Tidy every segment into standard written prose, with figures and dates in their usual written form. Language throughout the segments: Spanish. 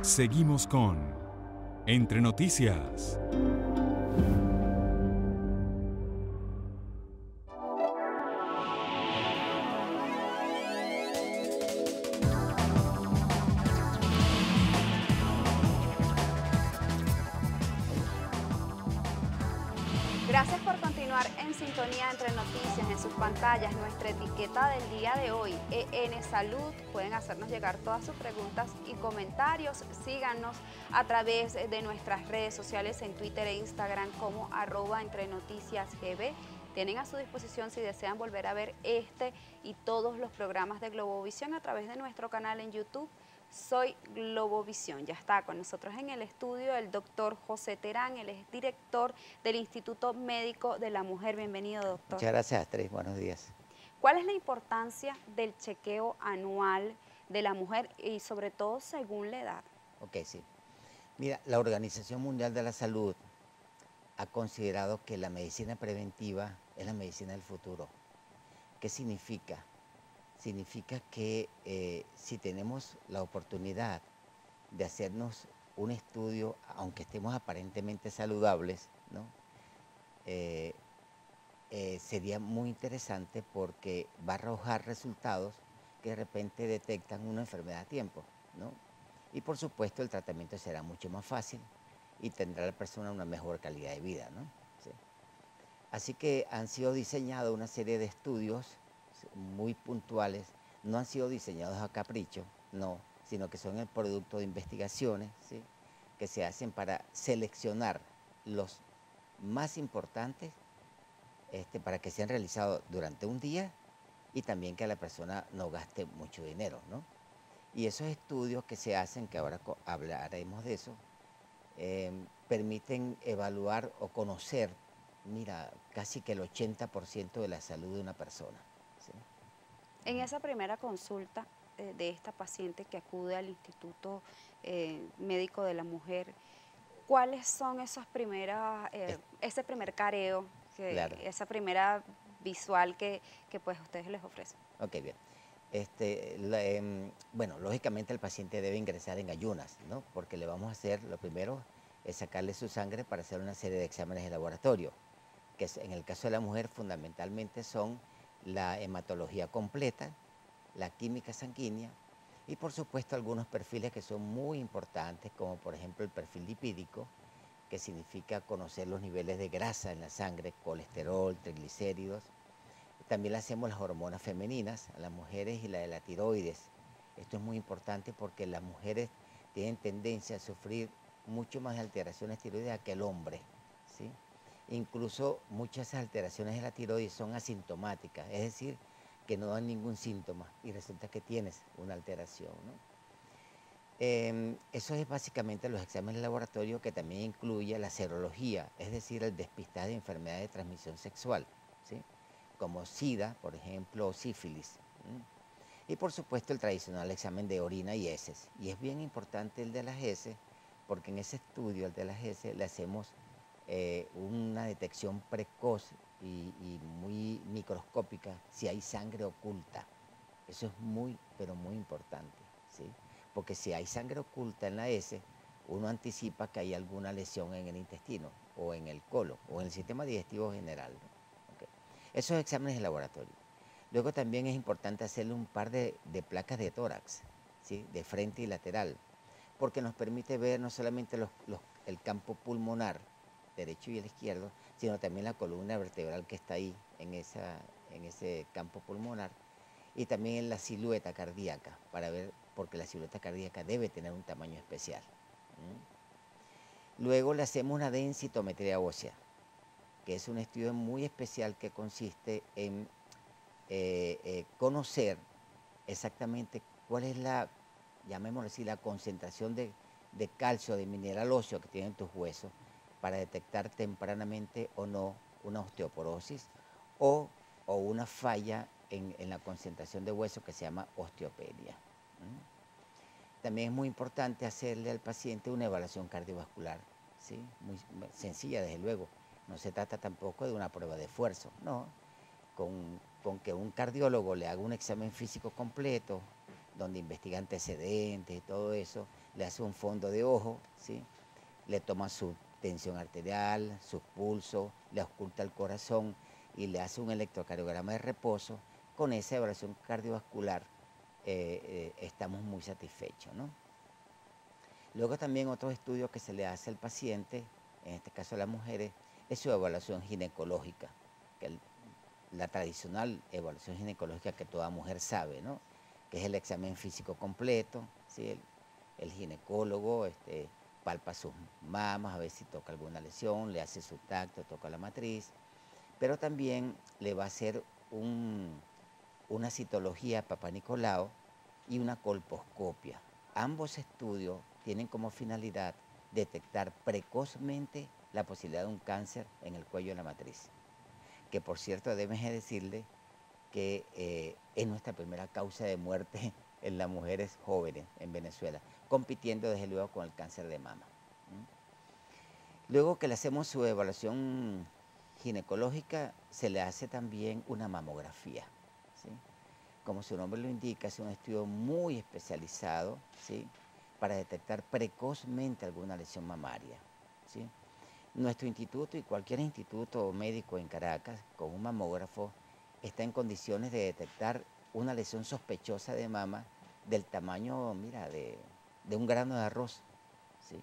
Seguimos con Entre Noticias. Gracias por continuar en sintonía Entre Noticias. En sus pantallas nuestra etiqueta del día de hoy, EN Salud. Pueden hacernos llegar todas sus preguntas y comentarios. Síganos a través de nuestras redes sociales en Twitter e Instagram como @entrenoticiasgb. Tienen a su disposición, si desean volver a ver este y todos los programas de Globovisión, a través de nuestro canal en YouTube. Soy Globovisión. Ya está con nosotros en el estudio el doctor José Terán. Él es director del Instituto Médico de la Mujer. Bienvenido, doctor. Muchas gracias, Astrid. Buenos días. ¿Cuál es la importancia del chequeo anual de la mujer y sobre todo según la edad? Ok, sí. Mira, la Organización Mundial de la Salud ha considerado que la medicina preventiva es la medicina del futuro. ¿Qué significa? Significa que si tenemos la oportunidad de hacernos un estudio, aunque estemos aparentemente saludables, ¿no? Sería muy interesante porque va a arrojar resultados que de repente detectan una enfermedad a tiempo, ¿no? Y por supuesto el tratamiento será mucho más fácil y tendrá la persona una mejor calidad de vida, ¿no? Sí. Así que han sido diseñados una serie de estudios muy puntuales, no han sido diseñados a capricho, no, sino que son el producto de investigaciones, ¿sí?, que se hacen para seleccionar los más importantes para que sean realizados durante un día y también que la persona no gaste mucho dinero, ¿no? Y esos estudios que se hacen, que ahora hablaremos de eso, permiten evaluar o conocer, mira, casi que el 80% de la salud de una persona, ¿sí? En esa primera consulta de esta paciente que acude al Instituto Médico de la Mujer, ¿cuáles son esas primeras, ese primer careo, Claro. esa primera visual que pues ustedes les ofrecen? Ok, bien. Bueno, lógicamente el paciente debe ingresar en ayunas, ¿no? Porque le vamos a hacer, lo primero es sacarle su sangre para hacer una serie de exámenes de laboratorio, que en el caso de la mujer fundamentalmente son la hematología completa, la química sanguínea y por supuesto algunos perfiles que son muy importantes, como por ejemplo el perfil lipídico, que significa conocer los niveles de grasa en la sangre, colesterol, triglicéridos. También le hacemos las hormonas femeninas a las mujeres y la de la tiroides. Esto es muy importante porque las mujeres tienen tendencia a sufrir mucho más alteraciones tiroideas que el hombre, ¿sí? Incluso muchas alteraciones de la tiroides son asintomáticas, es decir, que no dan ningún síntoma y resulta que tienes una alteración, ¿no? Eso es básicamente los exámenes de laboratorio, que también incluye la serología, es decir, el despistaje de enfermedades de transmisión sexual, ¿sí?, como SIDA, por ejemplo, o sífilis. Y por supuesto el tradicional examen de orina y heces. Y es bien importante el de las heces, porque en ese estudio, el de las heces, le hacemos una detección precoz y muy microscópica si hay sangre oculta. Eso es muy, pero muy importante, ¿sí? Porque si hay sangre oculta en la heces, uno anticipa que hay alguna lesión en el intestino, o en el colon, o en el sistema digestivo general, ¿no? Okay. Esos exámenes de laboratorio. Luego también es importante hacerle un par de placas de tórax, ¿sí?, de frente y lateral, porque nos permite ver no solamente el campo pulmonar, derecho y el izquierdo, sino también la columna vertebral que está ahí, en ese campo pulmonar, y también en la silueta cardíaca, para ver, porque la silueta cardíaca debe tener un tamaño especial. Luego le hacemos una densitometría ósea, que es un estudio muy especial que consiste en conocer exactamente cuál es llamémoslo así, la concentración de calcio, de mineral óseo que tienen tus huesos, para detectar tempranamente o no una osteoporosis o una falla en la concentración de hueso, que se llama osteopenia. También es muy importante hacerle al paciente una evaluación cardiovascular, ¿sí?, muy sencilla, desde luego. No se trata tampoco de una prueba de esfuerzo, no. Con que un cardiólogo le haga un examen físico completo, donde investiga antecedentes y todo eso, le hace un fondo de ojo, ¿sí? Le toma su tensión arterial, sus pulsos, le ausculta el corazón y le hace un electrocardiograma de reposo. Con esa evaluación cardiovascular estamos muy satisfechos, ¿no? Luego también otro estudio que se le hace al paciente, en este caso a las mujeres, es su evaluación ginecológica, que la tradicional evaluación ginecológica que toda mujer sabe, ¿no? Que es el examen físico completo, ¿sí? El ginecólogo palpa sus mamas, a ver si toca alguna lesión, le hace su tacto, toca la matriz, pero también le va a hacer una citología Papá Nicolau y una colposcopia. Ambos estudios tienen como finalidad detectar precozmente la posibilidad de un cáncer en el cuello de la matriz, que por cierto debes decirle que es nuestra primera causa de muerte en las mujeres jóvenes en Venezuela, compitiendo desde luego con el cáncer de mama. Luego que le hacemos su evaluación ginecológica, se le hace también una mamografía, ¿sí? Como su nombre lo indica, es un estudio muy especializado, ¿sí? Para detectar precozmente alguna lesión mamaria, ¿sí? Nuestro instituto y cualquier instituto médico en Caracas con un mamógrafo está en condiciones de detectar una lesión sospechosa de mama del tamaño, mira, de un grano de arroz, ¿sí?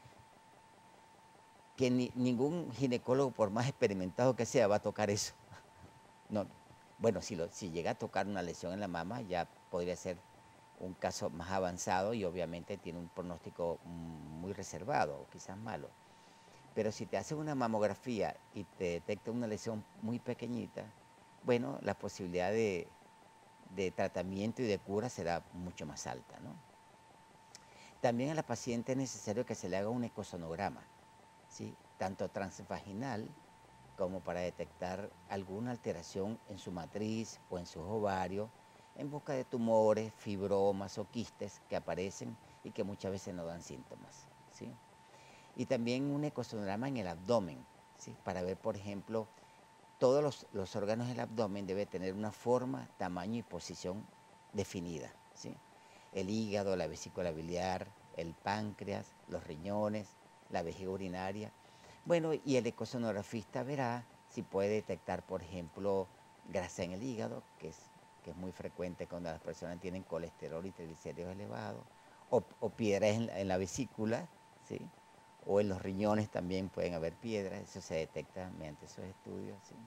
Que ningún ginecólogo, por más experimentado que sea, va a tocar eso. No, bueno, si llega a tocar una lesión en la mama, ya podría ser un caso más avanzado y obviamente tiene un pronóstico muy reservado o quizás malo. Pero si te hacen una mamografía y te detecta una lesión muy pequeñita, bueno, la posibilidad de tratamiento y de cura será mucho más alta, ¿no? También a la paciente es necesario que se le haga un ecosonograma, ¿sí? Tanto transvaginal como para detectar alguna alteración en su matriz o en sus ovarios, en busca de tumores, fibromas o quistes que aparecen y que muchas veces no dan síntomas, ¿sí? Y también un ecosonograma en el abdomen, ¿sí? Para ver, por ejemplo, todos los órganos del abdomen deben tener una forma, tamaño y posición definida, ¿sí? El hígado, la vesícula biliar, el páncreas, los riñones, la vejiga urinaria. Bueno, y el ecosonografista verá si puede detectar, por ejemplo, grasa en el hígado, que es muy frecuente cuando las personas tienen colesterol y triglicéridos elevados, o piedras en la vesícula, ¿sí? O en los riñones también pueden haber piedras, eso se detecta mediante esos estudios, ¿sí?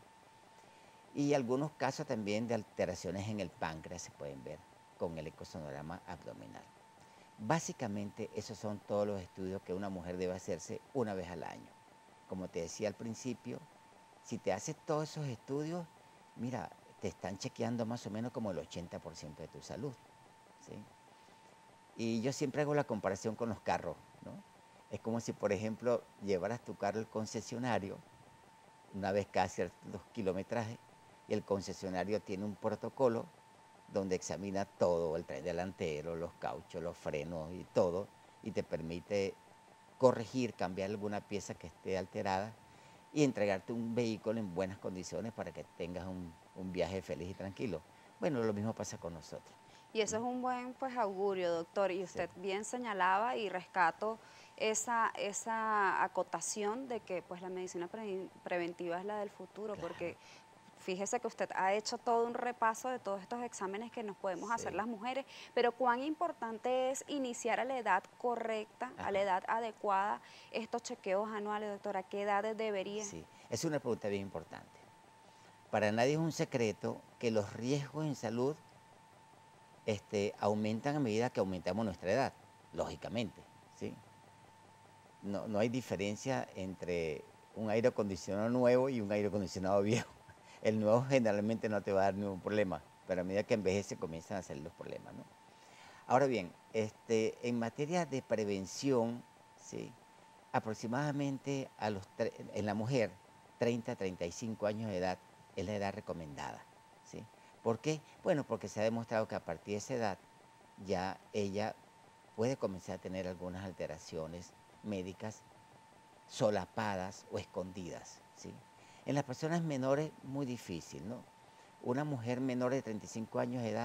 Y algunos casos también de alteraciones en el páncreas se pueden ver con el ecosonograma abdominal. Básicamente esos son todos los estudios que una mujer debe hacerse una vez al año. Como te decía al principio, si te haces todos esos estudios, mira, te están chequeando más o menos como el 80% de tu salud, ¿sí? Y yo siempre hago la comparación con los carros, ¿no? Es como si, por ejemplo, llevaras tu carro al concesionario una vez cada ciertos kilometrajes y el concesionario tiene un protocolo donde examina todo, el tren delantero, los cauchos, los frenos y todo, y te permite corregir, cambiar alguna pieza que esté alterada y entregarte un vehículo en buenas condiciones para que tengas un viaje feliz y tranquilo. Bueno, lo mismo pasa con nosotros. Y eso es un buen pues augurio, doctor. Y Sí. usted bien señalaba y rescato esa acotación de que pues la medicina preventiva es la del futuro, Claro. porque fíjese que usted ha hecho todo un repaso de todos estos exámenes que nos podemos hacer Sí. las mujeres, pero cuán importante es iniciar a la edad correcta, a la Ajá. edad adecuada, estos chequeos anuales, doctora. ¿A qué edades debería? Sí, es una pregunta bien importante. Para nadie es un secreto que los riesgos en salud aumentan a medida que aumentamos nuestra edad, lógicamente, ¿sí? No hay diferencia entre un aire acondicionado nuevo y un aire acondicionado viejo. El nuevo generalmente no te va a dar ningún problema, pero a medida que envejece comienzan a salir los problemas, ¿no? Ahora bien, en materia de prevención, ¿sí? Aproximadamente en la mujer, 30 a 35 años de edad es la edad recomendada, ¿sí? ¿Por qué? Bueno, porque se ha demostrado que a partir de esa edad ya ella puede comenzar a tener algunas alteraciones médicas solapadas o escondidas, ¿sí? En las personas menores, muy difícil, ¿no? Una mujer menor de 35 años de edad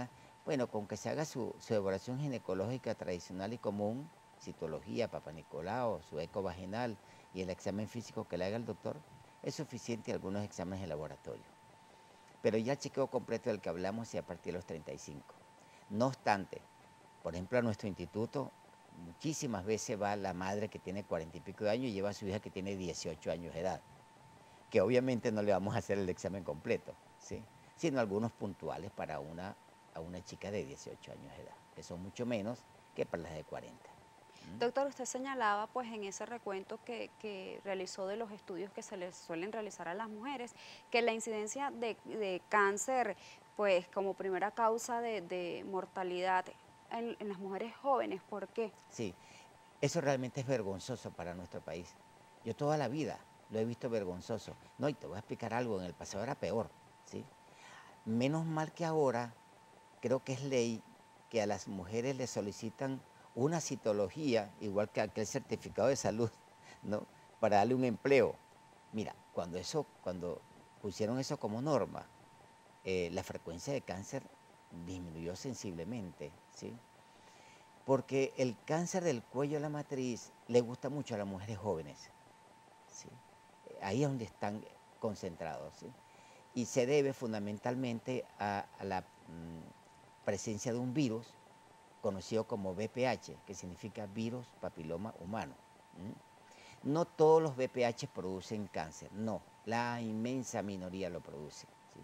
Bueno, con que se haga su evaluación ginecológica tradicional y común, citología, Papa Nicolau, su eco vaginal y el examen físico que le haga el doctor, es suficiente y algunos exámenes de laboratorio. Pero ya el chequeo completo del que hablamos es a partir de los 35. No obstante, por ejemplo, a nuestro instituto muchísimas veces va la madre que tiene 40 y pico de años y lleva a su hija que tiene 18 años de edad, que obviamente no le vamos a hacer el examen completo, ¿sí? Sino algunos puntuales para a una chica de 18 años de edad, que son mucho menos que para las de 40. Doctor, usted señalaba pues en ese recuento que realizó de los estudios que se les suelen realizar a las mujeres, que la incidencia de cáncer pues como primera causa de mortalidad en las mujeres jóvenes, ¿por qué? Sí, eso realmente es vergonzoso para nuestro país. Yo toda la vida lo he visto vergonzoso. No, y te voy a explicar algo, en el pasado era peor, ¿sí? Menos mal que ahora creo que es ley que a las mujeres les solicitan una citología, igual que aquel certificado de salud, ¿no? Para darle un empleo. Mira, cuando pusieron eso como norma, la frecuencia de cáncer disminuyó sensiblemente, ¿sí? Porque el cáncer del cuello de la matriz le gusta mucho a las mujeres jóvenes, ¿sí? Ahí es donde están concentrados, ¿sí? Y se debe fundamentalmente a la presencia de un virus conocido como VPH, que significa virus papiloma humano. No todos los VPH producen cáncer, no, la inmensa minoría lo produce, ¿sí?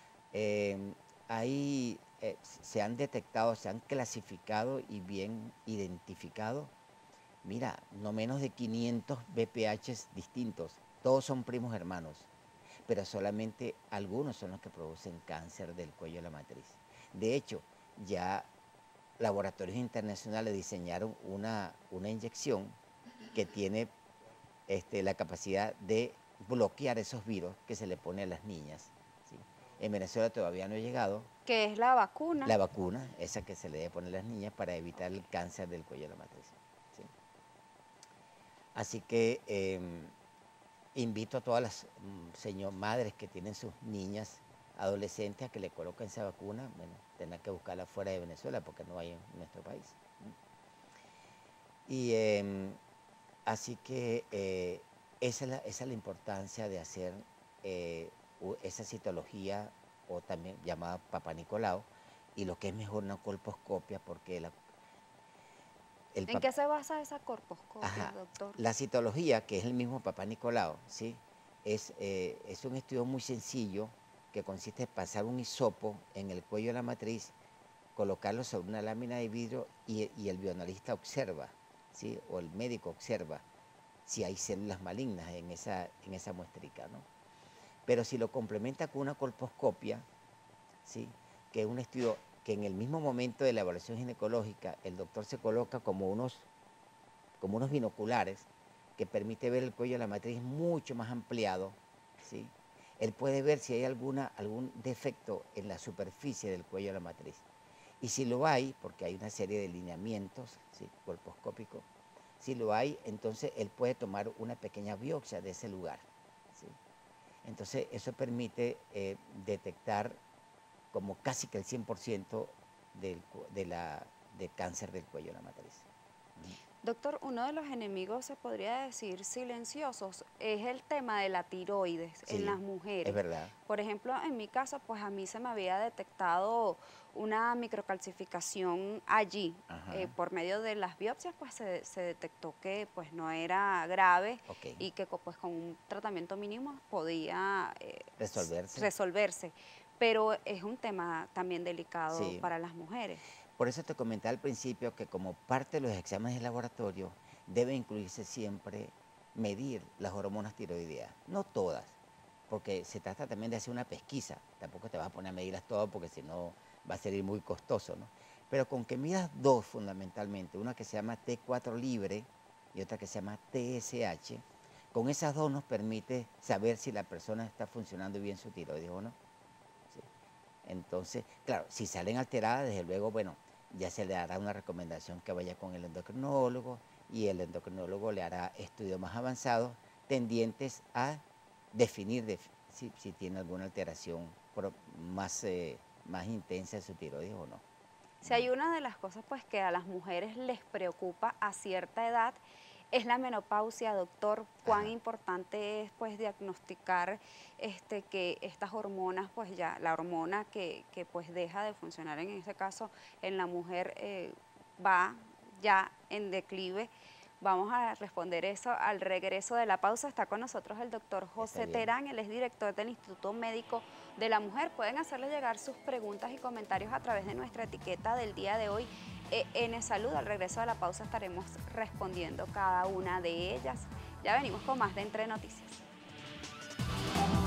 Ahí se han detectado, se han clasificado y bien identificado, mira, no menos de 500 VPHs distintos, todos son primos hermanos, pero solamente algunos son los que producen cáncer del cuello de la matriz. De hecho, ya laboratorios internacionales diseñaron una inyección que tiene la capacidad de bloquear esos virus que se le pone a las niñas, ¿sí? En Venezuela todavía no ha llegado Que es la vacuna. la vacuna, esa que se le debe poner a las niñas para evitar el cáncer del cuello de la matriz, ¿sí? Así que invito a todas las madres que tienen sus niñas adolescentes a que le coloquen esa vacuna. Bueno, tendrán que buscarla fuera de Venezuela porque no hay en nuestro país. Y así que esa es la importancia de hacer esa citología, o también llamada Papa Nicolau, y lo que es mejor una colposcopia, porque ¿En qué se basa esa corposcopia, doctor? la citología, que es el mismo Papa Nicolau, ¿sí? Es un estudio muy sencillo que consiste en pasar un hisopo en el cuello de la matriz, colocarlo sobre una lámina de vidrio y el bioanalista observa, ¿sí? O el médico observa si hay células malignas en esa muestrica, ¿no? Pero si lo complementa con una colposcopia, ¿sí? Que es un estudio que en el mismo momento de la evaluación ginecológica el doctor se coloca como unos binoculares que permite ver el cuello de la matriz mucho más ampliado, ¿sí? Él puede ver si hay algún defecto en la superficie del cuello de la matriz. Y si lo hay, porque hay una serie de lineamientos, ¿sí? Colposcópicos, si lo hay, entonces él puede tomar una pequeña biopsia de ese lugar, ¿sí? Entonces eso permite detectar como casi que el 100% de cáncer del cuello de la matriz. Doctor, uno de los enemigos, se podría decir, silenciosos, es el tema de la tiroides en las mujeres. Es verdad. Por ejemplo, en mi caso, pues a mí se me había detectado una microcalcificación allí. Por medio de las biopsias, pues se detectó que pues no era grave y que pues con un tratamiento mínimo podía resolverse. Pero es un tema también delicado para las mujeres. Por eso te comenté al principio que como parte de los exámenes de laboratorio debe incluirse siempre medir las hormonas tiroideas, no todas, porque se trata también de hacer una pesquisa, tampoco te vas a poner a medirlas todas porque si no va a ser muy costoso, ¿no? Pero con que midas dos fundamentalmente, una que se llama T4 libre y otra que se llama TSH, con esas dos nos permite saber si la persona está funcionando bien su tiroides o no. ¿Sí? Entonces, claro, si salen alteradas, desde luego, bueno, ya se le hará una recomendación que vaya con el endocrinólogo y el endocrinólogo le hará estudios más avanzados tendientes a definir si tiene alguna alteración más intensa de su tiroides o no. Si hay una de las cosas pues que a las mujeres les preocupa a cierta edad, es la menopausia, doctor. Cuán importante es pues diagnosticar que estas hormonas, pues ya la hormona que pues deja de funcionar en este caso en la mujer va ya en declive. Vamos a responder eso al regreso de la pausa. Está con nosotros el doctor José Terán, él es director del Instituto Médico de la Mujer. Pueden hacerle llegar sus preguntas y comentarios a través de nuestra etiqueta del día de hoy, EN Salud. Al regreso de la pausa estaremos respondiendo cada una de ellas. Ya venimos con más de Entre Noticias.